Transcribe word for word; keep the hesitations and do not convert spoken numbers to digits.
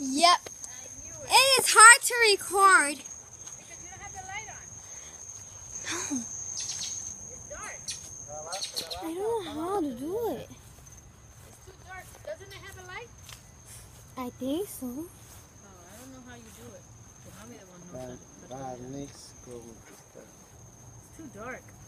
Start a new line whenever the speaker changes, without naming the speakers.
Yep. It is hard to record.
Because you don't have the light on.
No.
It's dark.
I don't know how to do it.
It's too dark. Doesn't it have a light?
I think so.
Oh, I don't know how you do it. The mommy the one knows how to put it.
Next, go with this stuff.
It's too dark.